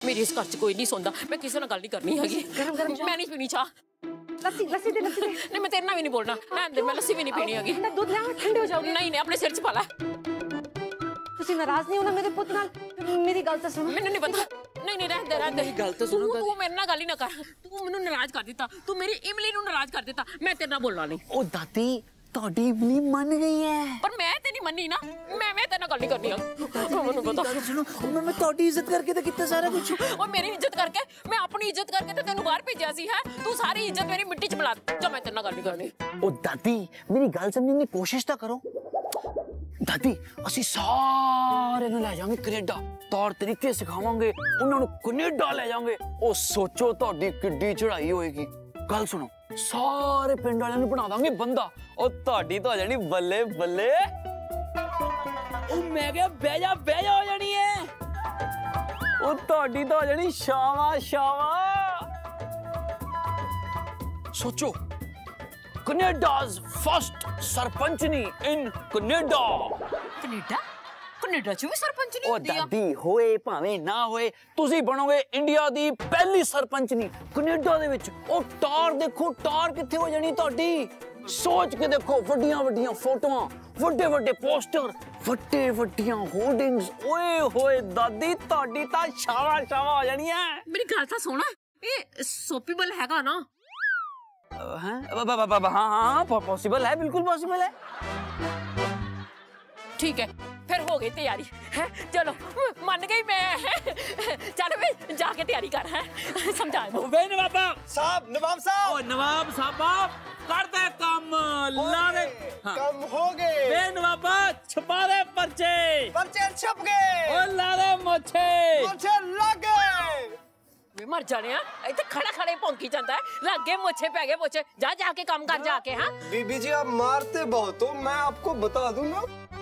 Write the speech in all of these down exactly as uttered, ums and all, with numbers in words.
मेरी इस घर च कोई नहीं सोंदा, मैं किसी नाल गल नहीं करनी हैगी। गरम गरम मैं नहीं पीनी चाह। लस्सी लस्सी दे लस्सी दे। नहीं मैं तेरे नाल भी नहीं बोलना, मैं लस्सी भी नहीं पीनी हैगी। मैं दूध लाऊं, ठंडे हो जाओगे। नहीं नहीं अपने सिर च पा ला। तुसी नाराज नहीं होना मेरे पुੱਤ ਨਾਲ? मेरी गल तो सुनो। मैंने नहीं पता। नहीं नहीं रहने दे रहने दे। गल तो सुनो। तू मेरे नाल गल ही ना कर। तू मैनू नाराज कर दिता, तू मेरी इमली नू नाराज कर दिता। मैं तेरे नाल बोलना नहीं। ओ दादी ਤੁਹਾਡੀ इमली मन गई है। पर मैं ते नहीं मन्नी ना, मैं मैं तेरे नाल गल नहीं करनी है। मैनू पता। सुनो मैं मैं ਤੁਹਾਡੀ इज्जत करके तो कितना सारा कुछ। और मेरी इज्जत करके, मैं अपनी इज्जत करके ते तेनू बाहर भेजा सी है। तू सारी इज्जत मेरी मिट्टी च मिला। जा मैं तेरे नाल गल नहीं करनी। ओ दादी मेरी गल समझने की कोशिश तो करो। दादी ਅਸੀਂ ਸਾਰੇ ਨੂੰ ਲੈ ਜਾਵਾਂਗੇ ਕੈਨੇਡਾ, ਤੌਰ ਤਰੀਕੇ ਸਿਖਾਵਾਂਗੇ, ਉਹਨਾਂ ਨੂੰ ਕੈਨੇਡਾ ਲੈ ਜਾਵਾਂਗੇ। ਉਹ ਸੋਚੋ ਤੁਹਾਡੀ ਕਿੱਡੀ ਚੜਾਈ ਹੋਏਗੀ। ਗੱਲ ਸੁਣੋ, ਸਾਰੇ ਪਿੰਡ ਵਾਲਿਆਂ ਨੂੰ ਬਣਾ ਦਾਂਗੇ ਬੰਦਾ। ਉਹ ਤੁਹਾਡੀ ਤਾਂ ਹੋ ਜਾਣੀ ਬੱਲੇ ਬੱਲੇ। ਉਹ ਮੈਂ ਕਿਹਾ ਬਹਿ ਜਾ ਬਹਿ ਜਾ ਹੋ ਜਾਣੀ ਹੈ। ਉਹ ਤੁਹਾਡੀ ਤਾਂ ਹੋ ਜਾਣੀ ਸ਼ਾਵਾ ਸ਼ਾਵਾ। ਸੋਚੋ Canada's first सरपंचनी in Canada। कनेडा कनेडा च भी सरपंच नहीं होती। ओ दादी होए भावें ना होए तुसी बनोगे इंडिया दी पहली सरपंचनी कनेडा दे विच। ओ टार देखो टार किथे हो जानी ਤੁਹਾਡੀ। सोच के देखो ਵੱਡੀਆਂ ਵੱਡੀਆਂ ਫੋਟੋਆਂ, ਵੱਡੇ ਵੱਡੇ ਪੋਸਟਰ, ਵੱਡੇ ਵੱਡੀਆਂ ਹੋਰਡਿੰਗਸ। ਓਏ ਹੋਏ ਦਾਦੀ ਤੁਹਾਡੀ ਤਾਂ ਸ਼ਾਵਾ ਸ਼ਾਵਾ ਹੋ ਜਾਣੀ ਹੈ। मेरी गल ਤਾਂ सुन, ਇਹ ਸੋਪੀਬਲ ਹੈਗਾ ਨਾ? हाँ हाँ हाँ पॉसिबल है, बिल्कुल पॉसिबल है। ठीक है फिर हो गई तैयारी है। चलो मन गई मैं। चल वे जाके तैयारी कर है। समझा वे नवाब साहब नवाब साहब ओ नवाब साहब कर दे काम ला दे। हाँ। कम हो गए वे नवाब छपा दे पर्चे पर्चे छप गए ओ ला दे मोछे मोछे लग गए। वे मर जाने इतने खड़ा खड़े भौंकी जाता है। लगे मोछे पै गए मोछे। जा जाके काम कर जाके। हाँ बीबी जी आप मारते बहुत हो, मैं आपको बता दूंगा।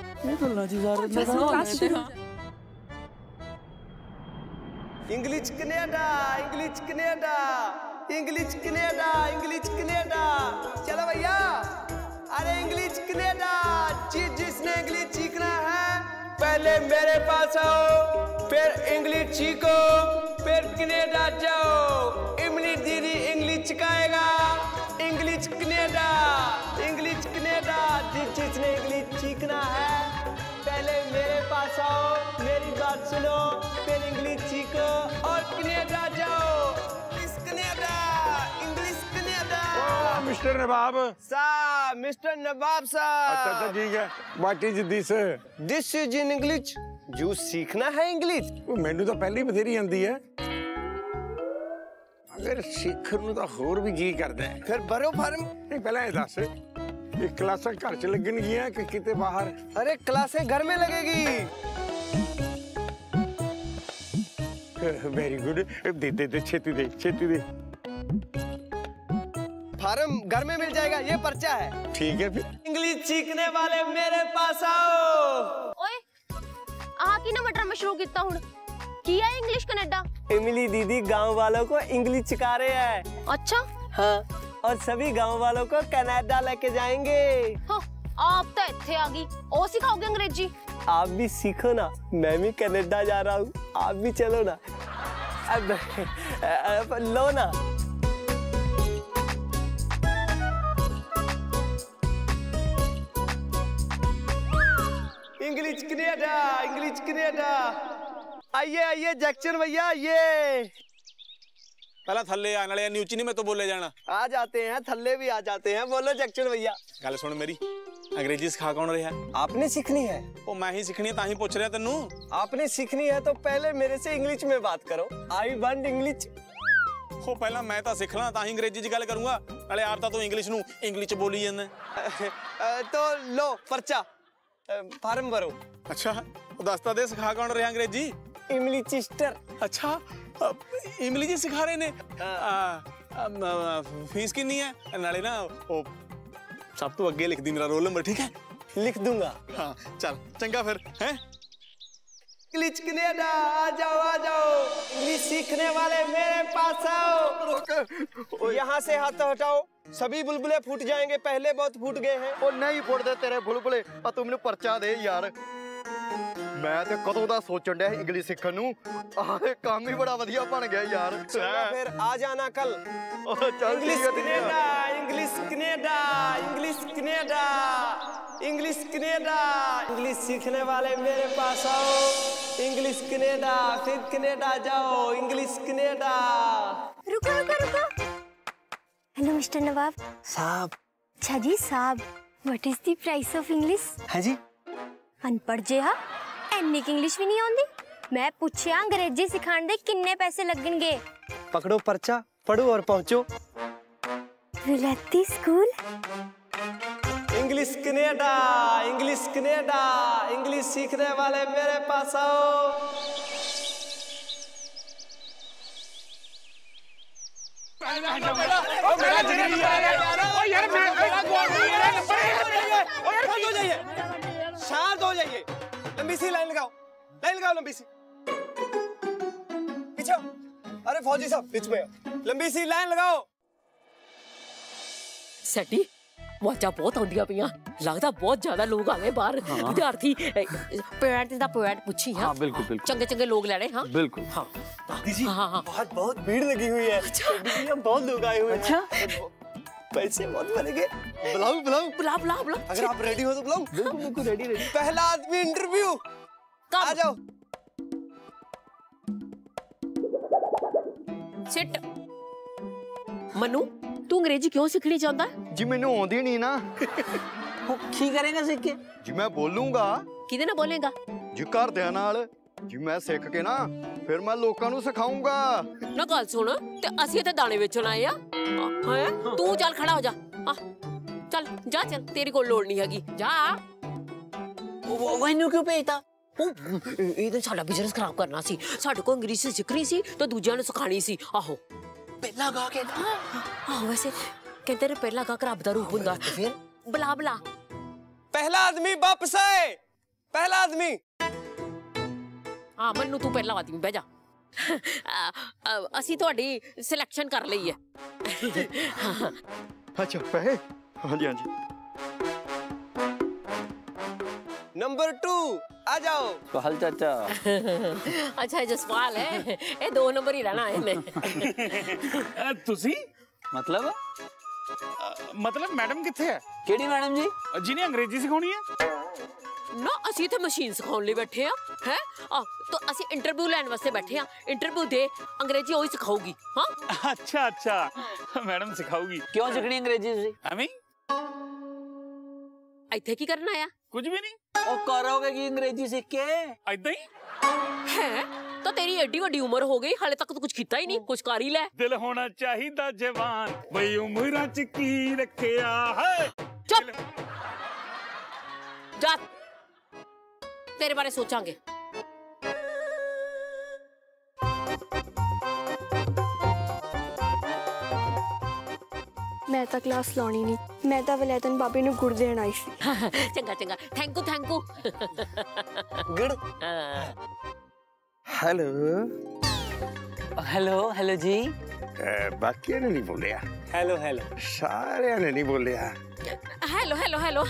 English Canada English Canada English Canada English Canada. चलो भैया अरे इंग्लिश कनेडा। जिस जिसने इंग्लिश सीखना है पहले मेरे पास आओ, फिर इंग्लिश सीखो, फिर कनेडा जाओ। इमली दीदी इंग्लिश सिखाएगा। English Canada English Canada. जिस जिसने इंग्लिश सीखना है पहले मेरे पास आओ, मेरी बात सुनो, फिर इंग्लिश सीखो और कनेडा जाओ। English Canada English Canada. Mister Nawab साहब मिस्टर नवाब साहब। अच्छा अच्छा ठीक है। What is this? This is in English. जो सीखना है इंग्लिश मैनू तो पहली बथेरी आंदी है, अगर सीखण नूं तां होर भी जी करदा है। फिर भरो फार्म। नहीं पहले ये दस ये क्लासां घर च लगणगियां कि किते बाहर? अरे क्लासें घर में लगेगी। Very good. दे दे दे छेती दे छेती दे। फार्म घर में मिल जाएगा, ये पर्चा है। ठीक है फिर। इंग्लिश सीखने वाले मेरे पास आओ। ओए आ की ना मटर मशरू कितना हुन की है इंग्लिश कनाडा? इमली दीदी गांव वालों को इंग्लिश सिखा रहे हैं। अच्छा हाँ और सभी गांव वालों को कनाडा लेके जाएंगे। हाँ, आप तो इत्थे आ गई। ओ सिखाओगे अंग्रेजी? आप भी सीखो ना, मैं भी कनाडा जा रहा हूँ, आप भी चलो ना। अब, अब लो ना। English Canada English Canada. आइए आइए जैक्सन भैया ये पहला थल्ले आने वाले न्यूची नहीं मैं तो बोले जाना। आ जाते हैं थल्ले भी आ जाते हैं। बोलो जैक्सन भैया। गल सुन मेरी, अंग्रेजी सिखा कौन रहा है? आपने सीखनी है। ओ मैं ही सीखनी है ताही पूछ रहा तेनू। आपने सीखनी है तो पहले मेरे से इंग्लिश में बात करो। I want English. हो पहला मैं तो सीख ला ताही अंग्रेजी च गल करूंगा। नाले आप तो इंग्लिश नू इंग्लिश बोली जांदा। तो लो पर्चा फार्म भरो। अच्छा दसता दे सिखा कौन रहा अंग्रेजी? इमली सिस्टर। अच्छा इमली जी सिखा रहे ने। फीस कितनी है? नाले ना ओ सब तो अगे लिख दी मेरा रोल नंबर। ठीक है लिख दूंगा। हाँ चल चंगा फिर हैं। इंग्लिश कनाडा आ जाओ आ जाओ। इंग्लिश सीखने वाले मेरे पास आओ। यहाँ से हाथ हटाओ, सभी बुलबुले फूट जाएंगे। पहले बहुत फूट गए हैं। ओ नहीं फुटदे तेरे बुलबुले। आ तू मैनू पर्चा दे यार। मैं तो कदों दा सोचण डया इंग्लिश सीखण नूं आह काम ही बड़ा वधिया बन गया यार। फिर आ जाना कल। English Canada English Canada English Canada English Canada English सीखने वाले मेरे पास आओ। इंग्लिश कनेडा फिर कनेडा जाओ। English Canada. रुको रुको रुको। हेलो मिस्टर नवाब साहब। अच्छा जी साहब, what is the price of English? है जी अनपढ़ जिहा एनी इंग्लिश भी नहीं आउंदी। मैं पूछया अंग्रेजी सिखाण दे किन्ने पैसे लगणगे? पकड़ो पर्चा, पढ़ो और पहुंचो। विलायती school. English Canada English Canada English सीखने वाले मेरे पास आओ। शांत हो जाइए। लंबी सी लाइन लगाओ, लाइन लगाओ लंबी सी। पीछे। अरे फौजी साहब बीच में लंबी सी लाइन लगाओ। सैटी वाचा बहुत आउंदियां पियां, लगदा बहुत ज्यादा लोग आ गए बाहर। विद्यार्थी पैंट दा पैंट पूछी। हां बिल्कुल बिल्कुल चंगे चंगे लोग लड़े। हां बिल्कुल। हां दादी जी बहुत बहुत भीड़ लगी हुई है। अच्छा बहुत लोग आए हुए हैं। अच्छा पैसे बहुत बनेंगे। बुलाओ बुलाओ बुला बुला बुला। अगर आप रेडी हो तो बुलाओ। बिल्कुल बिल्कुल रेडी रेडी। पहला आदमी इंटरव्यू आ जाओ। सिट। मनु तू अंग्रेजी क्यों सीखनी चाहता है? जी मैनू आउंदी नहीं ना। की करेगा सीख के? जी मैं बोलूंगा। किदे ना बोलेगा? जी घरदियां नाल। जी मैं सीख के ना फिर मैं लोकां नू सिखाऊंगा। ना गल सुन ते असि इत्थे दाने बेचण आए आ। हैं तू चल खड़ा हो जा। आ चल जा चल, तेरी कोई लोड़ नहीं हैगी। जा। वो मैनू क्यों भेजता? ਇਹਦੇ ਸਾਡਾ ਬਿਜ਼ਨਸ ਖਰਾਬ ਕਰਨਾ ਸੀ। ਸਾਡੇ ਕੋਲ ਅੰਗਰੇਜ਼ੀ ਸਿੱਖਣੀ ਸੀ ਤੇ ਦੂਜਿਆਂ ਨੂੰ ਸਿਖਾਣੀ ਸੀ। ਆਹੋ ਪਹਿਲਾ ਗਾ ਕੇ ਨਾ। ਆਹੋ ਵੈਸੇ ਕਹਿੰਦੇ ਨੇ ਪਹਿਲਾ ਗਾ ਰੱਬ ਦਾ ਰੂਪ ਹੁੰਦਾ। ਫਿਰ ਬੁਲਾ ਬੁਲਾ। पहला आदमी वापस आए। पहला आदमी। हाँ मन्नू तू पहला आदमी बह जा। ਅਸੀਂ ਤੁਹਾਡੀ ਸਿਲੈਕਸ਼ਨ ਕਰ ਲਈ ਹੈ। अच्छा पहले हाँ जी हाँ जी। नंबर टू आ जाओ। पहल चाचा। अच्छा जसपाल है, ये दो नंबर ही रहना है इन्हें। तुसी मतलब मतलब मैडम किथे है? केड़ी मैडम जी? जिन्हें अंग्रेजी सिखानी है ना। ਅਸੀਂ ਤੇ ਮਸ਼ੀਨ ਸਿਖਾਉਣ ਲਈ ਬੈਠੇ ਆ। ਹੈ ਆ तो ਅਸੀਂ ਇੰਟਰਵਿਊ ਲੈਣ ਵਾਸਤੇ ਬੈਠੇ ਆ। ਇੰਟਰਵਿਊ ਦੇ ਅੰਗਰੇਜ਼ੀ ਉਹੀ ਸਿਖਾਊਗੀ। ਹਾਂ अच्छा अच्छा मैडम सिखाऊगी। क्यों सीखनी अंग्रेजी तुसी? हमें ਇੱਥੇ ਕੀ ਕਰਨ ਆਇਆ? कुछ भी नहीं। ओ करोगे की अंग्रेजी सीख के? ऐदा ही है तो तेरी एडी बड़ी उम्र हो गई, हाले तक तो कुछ किया ही नहीं। कुछ कर ही ले। दिल होना चाहिदा जवान, वही उम्र च की रखिया है। चुप जा, तेरे बारे सोचांगे। मैं तो क्लास लानी नहीं, मैं तो वलैतन बाबे नू गुड़ देन आई सी। चंगा चंगा, thank you thank you. Good. Hello hello hello जी। बाकी ने नहीं बोलिया। हेलो हेलो सारे ने नहीं बोलिया। Hello hello hello.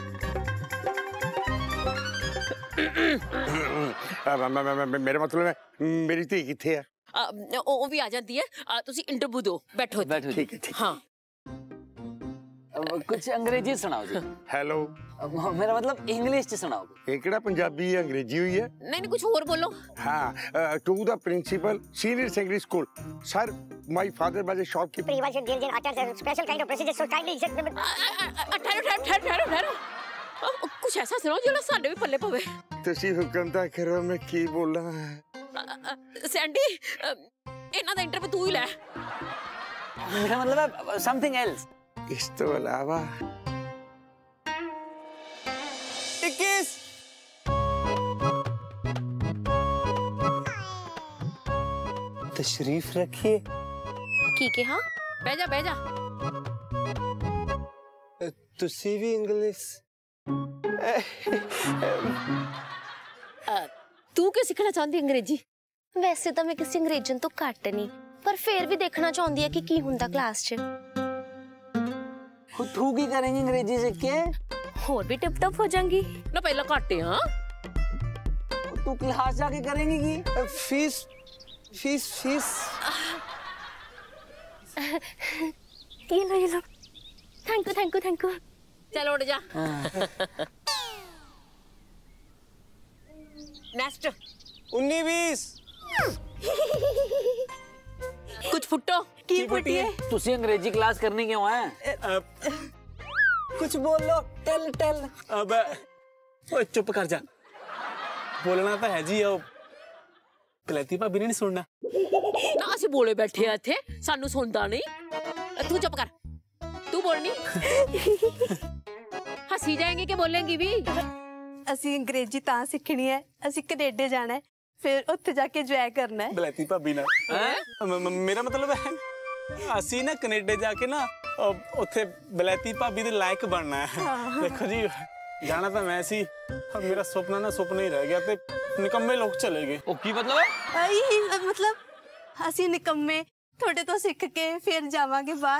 मेरा मतलब है मेरी धी किथे है? वो भी आ जाती है। तुसी इंटरव्यू दो, बैठो बैठो। ठीक है ठीक। हाँ कुछ अंग्रेजी सुनाओ जी। हेलो मेरा मतलब इंग्लिश च सुनाओ। एकड़ा पंजाबी अंग्रेजी हुई है? नहीं नहीं कुछ और बोलो। हाँ to the principal senior secondary school sir my father was a shopkeeper. He was a diligent attendant, special kind of procedure, so kindly accept them. ठहरो ठहरो ठहरो ठहरो। कुछ ऐसा सुनाओ जो साडे भी पल्ले पवे। तुसी हुक्म ता करो, मैं की बोला। सैंडी इन्हां दा इंटरव्यू तू ही ले। मेरा मतलब है समथिंग एल्स। इस तो अलावा इक्कीस। तशरीफ रखिए। की के हाँ? बैठ जा बैठ जा। तुसी भी इंग्लिश तू क्यों सीखना चाहती अंग्रेजी? वैसे तो मैं किसी अंग्रेजन तो घट नहीं, पर फिर भी देखना चाहती है कि की हुंदा क्लास च। खुद तू की करेंगी अंग्रेजी सीख के? और भी टिप टॉप हो जाएंगी ना। पहला घट है। हाँ तू क्लास जाके करेंगी की? फीस फीस फीस ये लो ये लो। Thank you thank you thank you. चलो उठ जा। नेक्स्ट। उन्नीस बीस। कुछ फुटो की फुटिए? तुसी अंग्रेजी क्लास करने क्यों आए? कुछ बोल लो। Tell tell. अब ओए चुप कर जा, बोलना तो है जी। ओ कलैती भाभी ने नहीं सुनना ना, ਅਸੀਂ बोले बैठे हैं ਇੱਥੇ, ਸਾਨੂੰ ਸੁਣਦਾ ਨਹੀਂ। तू चुप कर, तू बोलनी। हंसी जाएंगे कि बोलेंगी भी? ਅਸੀਂ ਅੰਗਰੇਜ਼ੀ ਤਾਂ ਸਿੱਖਣੀ ਹੈ, ਅਸੀਂ ਕੈਨੇਡਾ ਜਾਣਾ ਹੈ, ਫਿਰ ਉੱਥੇ ਜਾ ਕੇ ਇੰਜੋਏ ਕਰਨਾ ਹੈ। ਬਲੈਤੀ ਭਾਬੀ ਨਾਲ ਮੇਰਾ ਮਤਲਬ ਹੈ ਅਸੀਂ ਨਾ ਕੈਨੇਡਾ ਜਾ ਕੇ ਨਾ ਉੱਥੇ ਬਲੈਤੀ ਭਾਬੀ ਦੇ ਲਾਇਕ ਬਣਨਾ ਹੈ। ਦੇਖੋ ਜੀ ਜਾਣਾ ਤਾਂ ਮੈਂ ਸੀ, ਮੇਰਾ ਸੁਪਨਾ ਨਾ ਸੁਪਨਾ ਹੀ ਰਹਿ ਗਿਆ ਤੇ ਨਿਕੰਮੇ ਲੋਕ ਚਲੇ ਗਏ। ਉਹ ਕੀ ਮਤਲਬ ਹੈ? ਆਈ ਮਤਲਬ ਅਸੀਂ ਨਿਕੰਮੇ ਤੁਹਾਡੇ ਤੋਂ ਸਿੱਖ ਕੇ ਫਿਰ ਜਾਵਾਂਗੇ ਬਾਹਰ।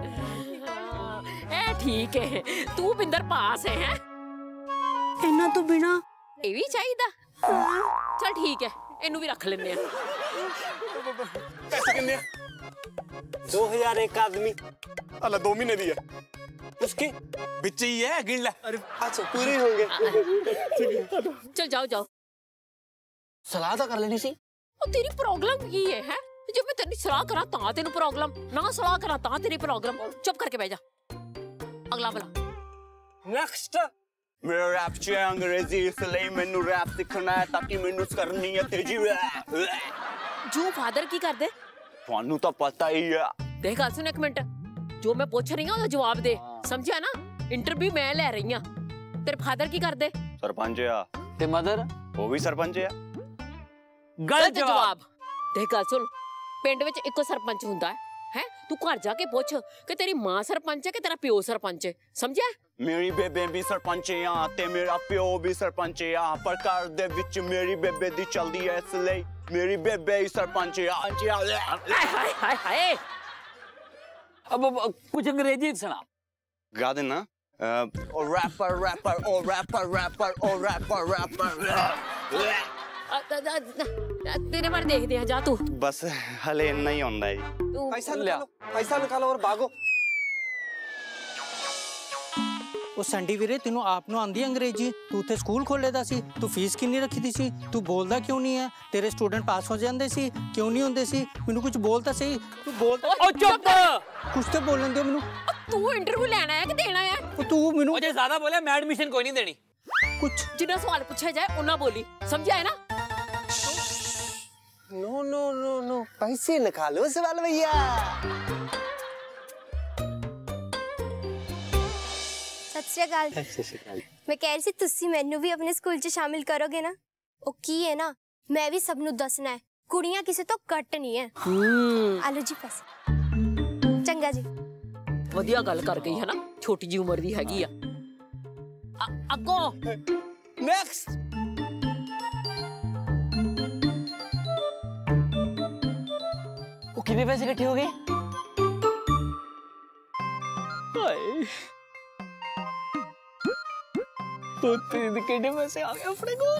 ए ठीक है, तू बिंदर पास है, है? इन्ना तो बिना ये भी चाहिए। चल ठीक है, इनू भी रख लेने हैं। पैसे कितने? दो हजार एक आदमी। अल्लाह दो महीने दी है उसके बिच ही है, गिन ले। अरे अच्छा पूरे होंगे। चल जाओ जाओ। सलाह तो कर लेनी सी। ओ तेरी प्रॉब्लम की है, है? जब मैं तेरी सलाह करा ता तेनू प्रॉब्लम, ना सलाह करा ता तेरी प्रॉब्लम। चुप करके बैठ जा। अगला वाला। नेक्स्ट। मेरा रैप च अंग्रेजी इसलिए मैनू रैप सीखना है ताकि मैनू करनी है तेजी। जो फादर की कर दे थानू तो पता ही है। देख गल सुन एक मिनट, जो मैं पूछ रही हूँ जवाब दे, समझा ना? इंटरव्यू मैं ले रही हूँ। तेरे फादर की कर दे? सरपंच है। ते मदर? वो भी सरपंच है। गलत जवाब। देख गल सुन, पिंड विच इक्को सरपंच हुंदा है, है? तू घर जाके पूछ कि तेरी मां सरपंच है कि तेरा प्यो सरपंच है, समझा? मेरी बेबे भी सरपंच है ते मेरा प्यो भी सरपंच है। पर घर दे विच मेरी बेबे दी चलदी है इसलिए मेरी बेबे ही सरपंच है। हाय हाय हाय। अब कुछ अंग्रेजी सुना। गा देना। ओ रैपर रैपर ओ रैपर रैपर ओ रैपर रैपर। तेरे बारे देखते हैं, जा तू। बस हले इतना ही होंदा है। पैसा निकालो, पैसा निकालो और भागो। ਉਹ ਸੰਡੀ ਵੀਰੇ ਤੈਨੂੰ ਆਪ ਨੂੰ ਆਂਦੀ ਅੰਗਰੇਜ਼ੀ, ਤੂੰ ਤੇ ਸਕੂਲ ਖੋਲੇਦਾ ਸੀ, ਤੂੰ ਫੀਸ ਕਿੰਨੀ ਰੱਖੀ ਦੀ ਸੀ, ਤੂੰ ਬੋਲਦਾ ਕਿਉਂ ਨਹੀਂ ਹੈ? ਤੇਰੇ ਸਟੂਡੈਂਟ ਪਾਸ ਹੋ ਜਾਂਦੇ ਸੀ, ਕਿਉਂ ਨਹੀਂ ਹੁੰਦੇ ਸੀ? ਮੈਨੂੰ ਕੁਝ ਬੋਲ ਤਾਂ ਸਹੀ, ਤੂੰ ਬੋਲ। ਓ ਚੁੱਪ, ਕੁਝ ਤਾਂ ਬੋਲਣ ਦਿਓ ਮੈਨੂੰ। ਤੂੰ ਇੰਟਰਵਿਊ ਲੈਣਾ ਹੈ ਕਿ ਦੇਣਾ ਹੈ? ਤੂੰ ਮੈਨੂੰ ਜੇ ਜ਼ਿਆਦਾ ਬੋਲਿਆ ਮੈਂ ਐਡਮਿਸ਼ਨ ਕੋਈ ਨਹੀਂ ਦੇਣੀ। ਕੁਝ ਜਿੰਨਾ ਸਵਾਲ ਪੁੱਛਿਆ ਜਾਏ ਉਹਨਾਂ ਬੋਲੀ, ਸਮਝਿਆ ਹੈ ना? नो नो नो नो पैसे निकालो सवाल भैया। सत श्री अकाल। मैं कह रही थी तुसी मैनू भी अपने स्कूल च शामिल करोगे ना? ओ की है ना, मैं भी सबनू दसना है, कुड़ियां किसी तो घट नहीं है। आलो जी पैसे। चंगा जी। वधिया गल कर गई है ना, छोटी जी उम्र दी हैगी आ। अगो नेक्स्ट। वो कितने पैसे इकट्ठे हो गए? तो तेरे कितने पैसे आ गए अपने को?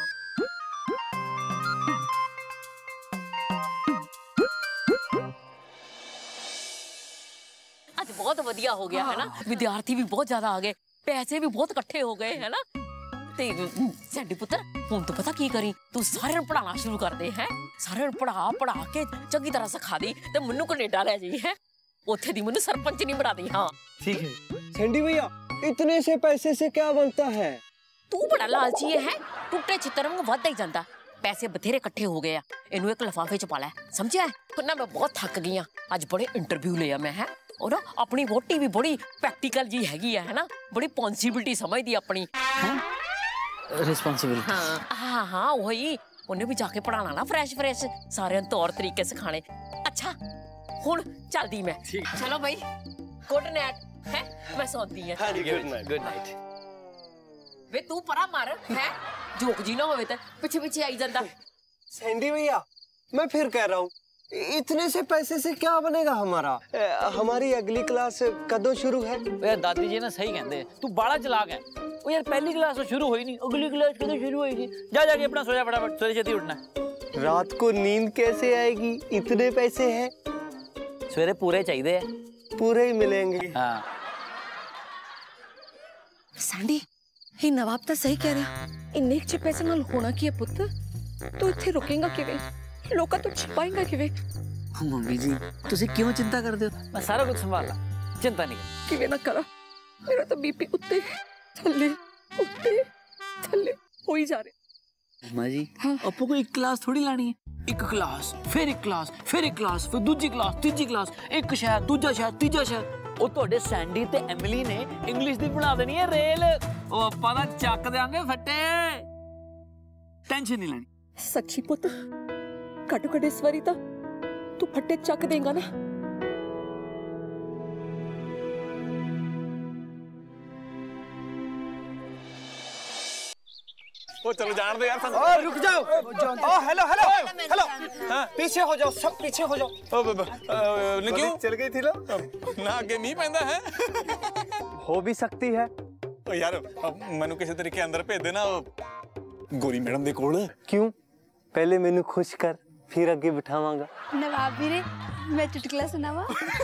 आज बहुत वधिया हो गया है ना, विद्यार्थी भी बहुत ज्यादा आ गए, पैसे भी बहुत इकट्ठे हो गए है ना। ते सैंडी पुत्र हुण तो पता की करी, तू सारे पढ़ाना शुरू कर दे, है? सारे पढ़ा पढ़ा के चंगी तरह सिखा दी ते मन्नू कनेडा ले जाई, है? ओथे दी मन्नू सरपंच नहीं बना दी। हाँ ठीक है सैंडी भैया, इतने से पैसे से क्या बनता है? तू बड़ा लालची है, टूटे चित्र वांग वधदा ही जांदा। पैसे बथेरे इकट्ठे हो गए, इनू एक लिफाफे च पा लै, समझिया? ना मैं बहुत थक गई हाँ, अज बड़े इंटरव्यू लिया मैं, है? और ना अपनी वोटी भी बड़ी प्रैक्टिकल जी हैगी है ना, बड़ी पॉसिबिलिटी समझदी अपनी। रिस्पांसिबिलिटी। हाँ हाँ हाँ वही, उन्हें भी जाके पढ़ाना ना फ्रेश फ्रेश, सारे तौर तरीके सिखाने। अच्छा हुण चलदी मैं। चलो भाई, गुड नाइट, है? मैं सौंदी हां। हाँ जी गुड नाइट। Good night. वे तू परा मार, है? जोक जी ना होवे ते पीछे पीछे आई जांदा। सैंडी भैया, मैं फिर कह रहा हूँ, इतने से पैसे से क्या बनेगा हमारा? ए, हमारी अगली क्लास कदों शुरू है? यार दादी जी ना सही कहते तू बड़ा चलाक है। ओ यार पहली क्लास तो शुरू हुई नहीं, अगली क्लास कदों शुरू होगी? जा जाके अपना सोया फटाफट, सोए जल्दी उठना। रात को नींद कैसे आएगी? इतने पैसे हैं। सवेरे पूरे चाहिए। पूरे ही मिलेंगे। हाँ सैंडी, ये नवाब तो सही कह रहा। इन्ने च पैसे नाल होना की है पुत्र? तू इत्थे रुकेगा किवें? लोका तो छिपाएगा किवें? मम्मी जी तुसी क्यों चिंता करते हो? मैं सारा कुछ संभालना, चिंता नहीं कर। किवें ना करा, मेरा तो बीपी उत्ते थल्ले उत्ते थल्ले हो ही जा रहे। अम्मा जी हाँ। आपको को एक क्लास थोड़ी लानी है, एक क्लास फिर एक क्लास फिर एक क्लास फिर दूसरी क्लास तीसरी क्लास, एक शहर दूसरा शहर तीसरा शहर। ਉਹ ਤੁਹਾਡੇ ਸੈਂਡੀ ਤੇ ਐਮਿਲੀ ਨੇ ਇੰਗਲਿਸ਼ ਦੀ ਬਣਾ ਦੇਣੀ ਹੈ ਰੇਲ। ਉਹ ਆਪਾਂ ਦਾ ਚੱਕ ਦੇਾਂਗੇ ਫੱਟੇ, ਟੈਨਸ਼ਨ ਨਹੀਂ ਲੈਣੀ। ਸੱਚੀ ਪੁੱਤ, ਘੱਟੋ ਘੱਟ ਇਸ ਵਾਰੀ ਤਾਂ ਤੂੰ ਫੱਟੇ ਚੱਕ ਦੇਂਗਾ ਨਾ? ओ चलो जान दो यार। ओ रुक जाओ। ओ हेलो हेलो हेलो, पीछे हो जाओ, सब पीछे हो जाओ। ओ क्यों चल गई थी लो ना, आगे मींह पैंदा है। हो भी सकती है। ओ यार मैनू किसी तरीके अंदर भेज देना गोरी मैडम दे कोल। क्यों? पहले मैनू खुश कर, फिर आगे बिठावांगा। नवाब वीरे, मैं चुटकुला सुनावा?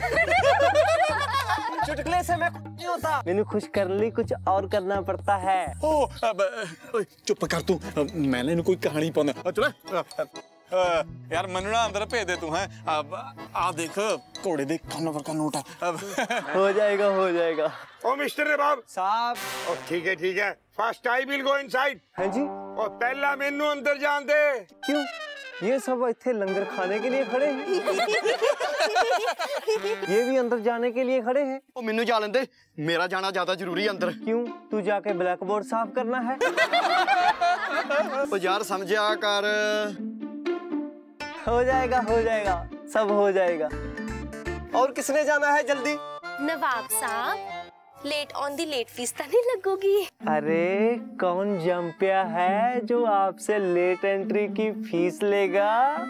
चुटकुले से मैं नहीं होता। मैंने खुश करने लिए कुछ और करना पड़ता है। ओ अब चुप कर तू, मैंने इन्हें कोई कहानी पाना। चलो यार मनु ना अंदर भेज दे तू। है अब आ देख घोड़े दे कानों पर का नोट है। अब हो जाएगा हो जाएगा। ओ मिस्टर नवाब साहब। ओ ठीक है ठीक है, first I will go inside. हाँ जी। और पहला मेनू अंदर जान दे। क्यों? ये सब इतने लंगर खाने के लिए खड़े हैं। ये भी अंदर जाने के लिए खड़े हैं। ओ मैनू जा लेंदे, मेरा जाना ज्यादा जरूरी है अंदर। क्यों? तू जाके ब्लैक बोर्ड साफ करना है। ओ यार समझा कर। हो जाएगा हो जाएगा, सब हो जाएगा। और किसने जाना है जल्दी? नवाब साहब, late on the late fees तो नहीं लगोगी? अरे कौन जंपिया है जो आपसे लेट एंट्री की फीस लेगा?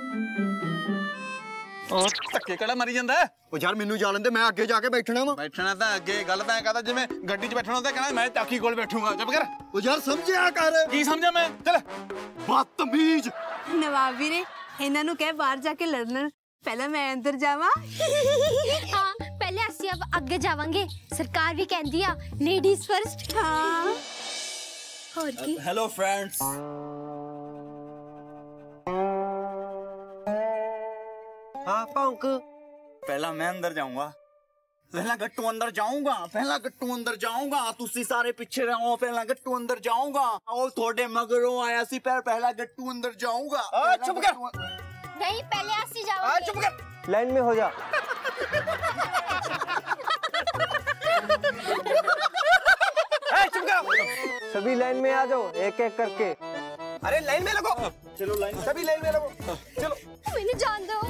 और धक्के कड़ा मरी जांदा है। ओ यार मैनू जा लेंदे, मैं आगे जाके बैठना वा। बैठना तो अगे गल तां कहदा जिवें गड्डी च बैठना होंदा, कहना मैं चाकी कोल बैठूंगा। चुप कर। ओ यार समझिया कर। की समझा मैं? चल बदतमीज। नवाब वीरे, इन्हां नूं कह बाहर जाके लड़न, पहले मैं अंदर जावा। हाँ, पहले असी अब आगे जावांगे। सरकार भी कहती है लेडीज फर्स्ट। हाँ। और की? Hello friends. हाँ पाउंक। पहला मैं अंदर जाऊंगा, पहला गट्टू अंदर जाऊंगा, पहला गट्टू अंदर जाऊंगा। तुसी सारे पीछे रहो, पहला गट्टू अंदर जाऊंगा। और थोड़े मगरों आया सी पर पहला गट्टू अंदर जाऊंगा। चुप कर। नहीं, पहले असी जाओगे। चुप कर। लाइन में हो जा। ए, चुप कर। सभी लाइन में आ जाओ, एक एक करके। अरे लाइन में लगो। चलो लाइन, सभी लाइन में लगो। चलो। मैंने जान दो।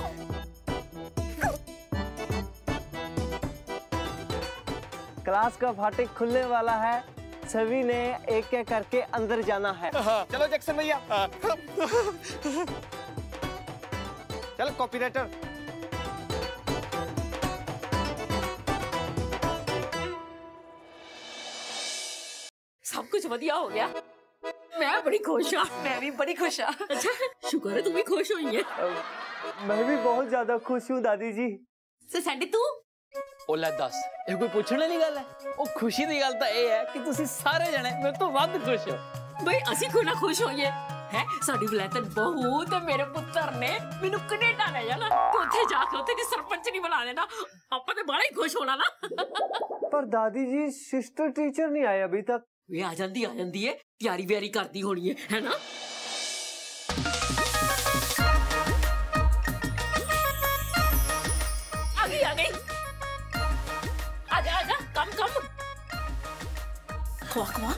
क्लास का फाटक खुलने वाला है, सभी ने एक एक करके अंदर जाना है। चलो जैक्सन भैया। चल कॉपीराइटर। सब कुछ वधिया हो गया। मैं बड़ी खुश हाँ। मैं भी बड़ी खुश हाँ। अच्छा शुक्र है तुम भी खुश हुई है। मैं भी बहुत ज्यादा खुश हूँ दादी जी। से सैंडी तू? ओ ले दस, ये कोई पूछने वाली गल है? ओ खुशी दी गल तां ए है कि तुसी सारे जने मेरे तो वध खुश हो। भाई असी कोई ना खुश होइए है। साडी वलैतन बहू ते मेरे पुत्र ने मैनू कनेडा ले जाना, ते उत्थे जाके उत्थे दी सरपंच नहीं बना देना। आपा ते बड़ा ही खुश होना ना। पर दादी जी सिस्टर टीचर नहीं आए अभी तक। वे आ जांदी आ जांदी है, तैयारी व्यारी करती होनी है, है ना? आ गई आ गई। आजा आजा, कम कम। खवा खवा।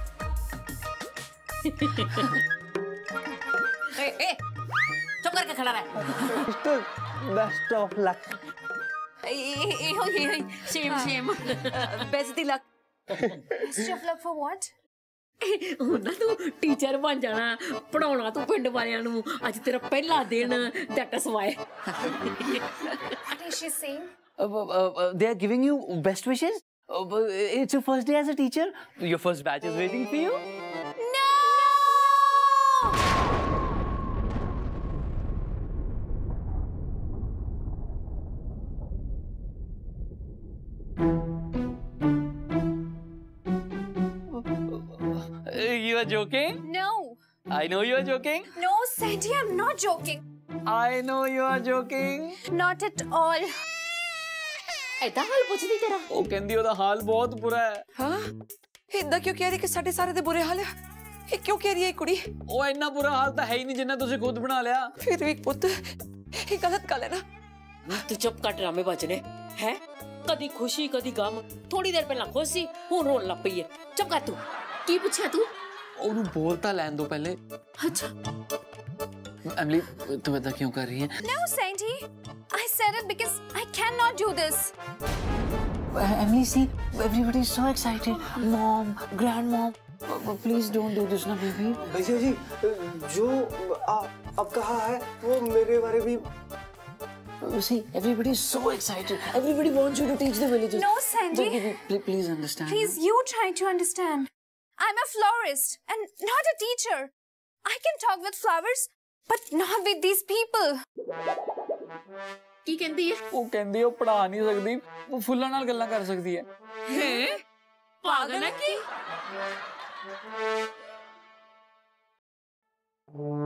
ए ए चुप करके खड़ा रह। Sister best of luck. ए ए हो ये same same. Best of luck. Best of luck for what? ਹੁਣ ਨਾ ਤੂੰ ਟੀਚਰ ਬਣ ਜਾਣਾ, ਪੜਾਉਣਾ ਤੂੰ ਪਿੰਡ ਵਾਲਿਆਂ ਨੂੰ। ਅੱਜ ਤੇਰਾ ਪਹਿਲਾ ਦਿਨ, that's why. What is she saying? Uh, uh, uh, they are giving you best wishes. Uh, but it's your first day as a teacher. Your first batch is waiting for you. No! You are joking? No. I know you are joking. No, Sandy, I'm not joking. I know you are joking. Not at all. ਐਦਾਂ ਹਾਲ ਪੁੱਛਦੀ ਤੇਰਾ? ਉਹ ਕਹਿੰਦੀ ਉਹਦਾ ਹਾਲ ਬਹੁਤ ਬੁਰਾ ਹੈ। ਹਾਂ ਇਦਾਂ ਕਿਉਂ ਕਹਿ ਰਹੀ ਕਿ ਸਾਡੇ ਸਾਰੇ ਦੇ ਬੁਰੇ ਹਾਲ ਹੈ? ਇਹ ਕਿਉਂ ਕਹਿ ਰਹੀ ਹੈ ਕੁੜੀ? ਉਹ ਇੰਨਾ ਬੁਰਾ ਹਾਲ ਤਾਂ ਹੈ ਹੀ ਨਹੀਂ ਜਿੰਨਾ ਤੁਸੀਂ ਖੁਦ ਬਣਾ ਲਿਆ। ਫਿਰ ਵੀ ਪੁੱਤ ਇਹ ਗਲਤ ਗੱਲ ਹੈ ਨਾ। ਤੂੰ ਚੁੱਪ ਕਰ, ਡਰਾਮੇ ਬਚਨੇ ਹੈ। ਕਦੀ ਖੁਸ਼ੀ ਕਦੀ ਗਮ, ਥੋੜੀ ਦੇਰ ਪਹਿਲਾਂ ਖੁਸ਼ ਸੀ, ਹੁਣ ਰੋਣ ਲੱਗ ਪਈ ਹੈ। ਚੁੱਪ ਕਰ। ਤੂੰ ਕੀ ਪੁੱਛਿਆ ਤੂੰ? ਉਹਨੂੰ ਬੋਲ ਤਾਂ ਲੈਣ ਦੋ ਪਹਿਲੇ। ਅੱਛਾ ਐਮਲੀ ਤੂੰ ਇਦਾਂ ਕਿਉਂ ਕਰ ਰਹੀ ਹੈ? No, Sandy. I said it because I cannot do this. Emily, see, everybody is so excited. Mom, grandmom, please don't do this, na baby. भैया जी जो अब कहा है वो मेरे बारे भी। See, everybody is so excited. Everybody wants you to teach the villagers. No, Sandy. Baby, please, please understand. Please, you trying to understand. I'm a florist and not a teacher. I can talk with flowers, but not with these people. ਕੀ ਕਹਿੰਦੀ ਹੈ? ਉਹ ਕਹਿੰਦੀ ਉਹ ਪੜਾ ਨਹੀਂ ਸਕਦੀ, ਉਹ ਫੁੱਲਾਂ ਨਾਲ ਗੱਲਾਂ ਕਰ ਸਕਦੀ ਹੈ। ਹੈ ਪਾਗਲ ਹੈ ਕੀ?